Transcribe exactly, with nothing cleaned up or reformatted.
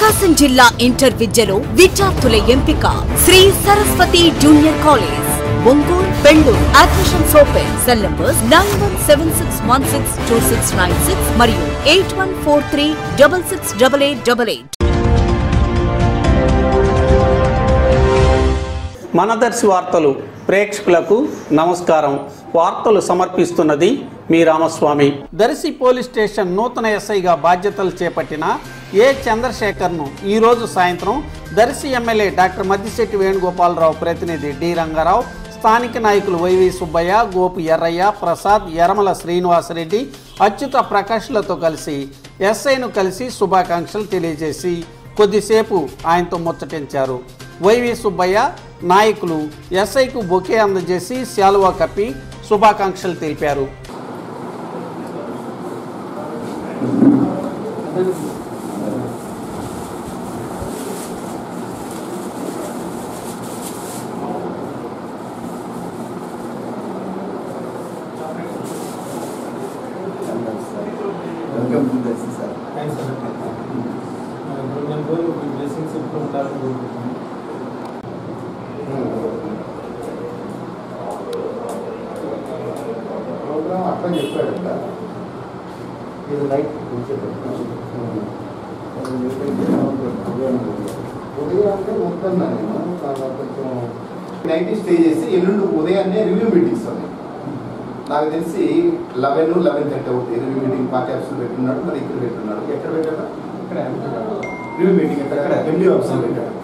ప్రకాశం జిల్లా ఇంటర్ విద్యలో విద్యార్థుల ఎంపిక Sri Saraswati junior college Ongole Bengaluru admissions open cell numbers nine one seven six one six two six nine six మరియు eight one four three double six double eight double eight. మనదర్శి వార్తలు ప్రేక్షకులకు నమస్కారం. వార్తలు సమర్పిస్తున్నది మీ రామస్వామి. దర్శి పోలీస్ స్టేషన్ నూతన ఎస్ఐగా బాధ్యతలు చేపట్టిన ఏ చంద్రశేఖర్ను ఈరోజు సాయంత్రం దర్శి ఎమ్మెల్యే డాక్టర్ మద్దిశెట్టి వేణుగోపాలరావు ప్రతినిధి డి రంగారావు, స్థానిక నాయకులు వైవి సుబ్బయ్య, గోపు ఎర్రయ్య, ప్రసాద్, యరమల శ్రీనివాసరెడ్డి, అచ్యుత ప్రకాష్లతో కలిసి ఎస్ఐను కలిసి శుభాకాంక్షలు తెలియజేసి కొద్దిసేపు ఆయనతో ముచ్చటించారు. వైవి సుబ్బయ్య నాయకులు ఎస్ఐకు బొకే అందజేసి శాలువా కప్పి శుభాకాంక్షలు తెలిపారు. అర్థం చెప్పాడంట ఇది లైట్ ఉదయాన్నే మొత్తం నేను కొంచెం నైట్ స్టే చేసి ఎల్లుండి ఉదయాన్నే రివ్యూ మీటింగ్స్ ఉన్నాయి. నాకు తెలిసి లెవెన్ లెవెన్ థర్టీ అవుతుంది రివ్యూ మీటింగ్. పార్టీ ఆఫీసులు పెట్టున్నాడు, మరి ఇక్కడ పెట్టున్నాడు. ఎక్కడ పెట్టాడా? ఇక్కడ రివ్యూ మీటింగ్ ఎక్కడ? ఎండి ఆఫీసులు పెట్టాడు.